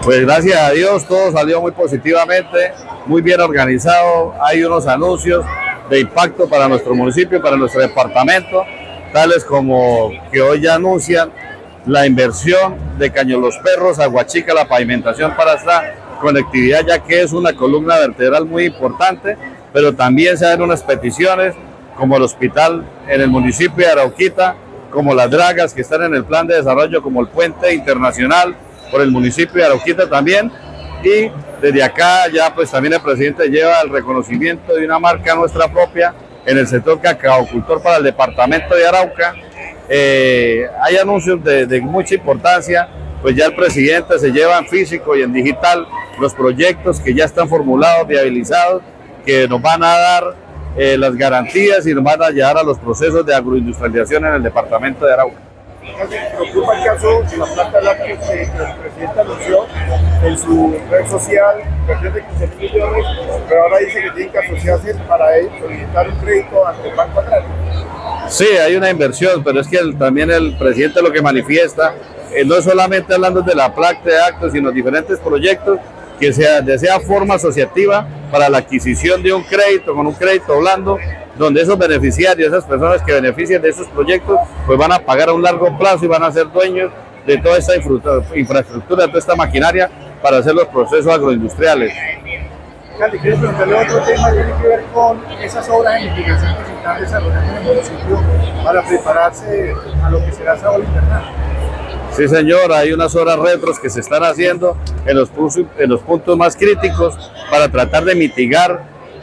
Pues gracias a Dios todo salió muy positivamente, muy bien organizado. Hay unos anuncios de impacto para nuestro municipio, para nuestro departamento, tales como que hoy ya anuncian la inversión de Caño Los Perros, Aguachica, la pavimentación para esta conectividad, ya que es una columna vertebral muy importante, pero también se dan unas peticiones como el hospital en el municipio de Arauquita, como las dragas que están en el plan de desarrollo, como el puente internacional por el municipio de Arauquita también. Y desde acá ya pues también el presidente lleva el reconocimiento de una marca nuestra propia en el sector cacaocultor para el departamento de Arauca. Hay anuncios de mucha importancia, pues ya el presidente se lleva en físico y en digital los proyectos que ya están formulados, viabilizados, que nos van a dar las garantías y nos van a llevar a los procesos de agroindustrialización en el departamento de Arauca. Preocupa el caso de la planta láctea que el presidente anunció en su red social, inversión de 15 millones, pero ahora dice que tienen que asociarse para solicitar un crédito ante el Banco Agrario. Sí, hay una inversión, pero es que también el presidente lo que manifiesta, no es solamente hablando de la placa de actos, sino diferentes proyectos que desea forma asociativa para la adquisición de un crédito, con un crédito blando, donde esos beneficiarios, esas personas que benefician de esos proyectos, pues van a pagar a un largo plazo y van a ser dueños de toda esta infraestructura, de toda esta maquinaria para hacer los procesos agroindustriales. Cali, quiero preguntarle otro tema, tiene que ver con esas obras de mitigación que se están desarrollando en el municipio para prepararse a lo que será esa ola invernal. Sí, señor, hay unas horas retros que se están haciendo en los puntos más críticos para tratar de mitigar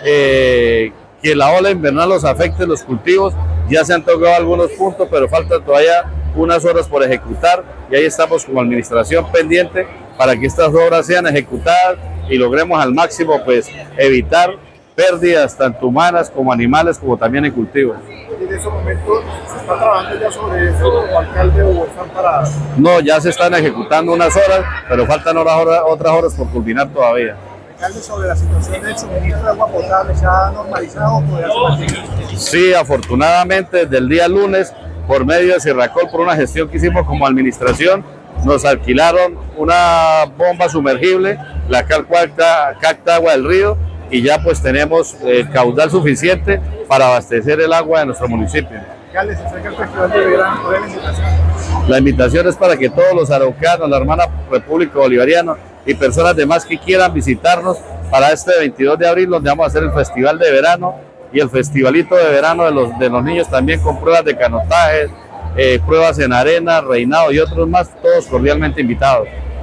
que la ola invernal los afecte los cultivos. Ya se han tocado algunos puntos, pero faltan todavía unas horas por ejecutar y ahí estamos como administración pendiente para que estas obras sean ejecutadas y logremos al máximo pues evitar pérdidas tanto humanas como animales como también en cultivos. ¿Y en ese momento se está trabajando ya sobre eso como alcalde o están paradas? No, ya se están ejecutando unas horas, pero faltan otras horas por culminar todavía. Alcalde, sobre la situación del suministro de agua potable, ¿se ha normalizado o todavía se mantiene? Sí, afortunadamente desde el día lunes, por medio de Sierracol, por una gestión que hicimos como administración, nos alquilaron una bomba sumergible, la cual capta agua del río, y ya pues tenemos caudal suficiente para abastecer el agua de nuestro municipio. Alcalde, se acerca el Festival de Verano, ¿cuál es la invitación? La invitación es para que todos los araucanos, la hermana República Bolivariana y personas demás que quieran visitarnos para este 22 de abril, donde vamos a hacer el Festival de Verano y el Festivalito de Verano de los niños también, con pruebas de canotaje, pruebas en arena, reinado y otros más, todos cordialmente invitados.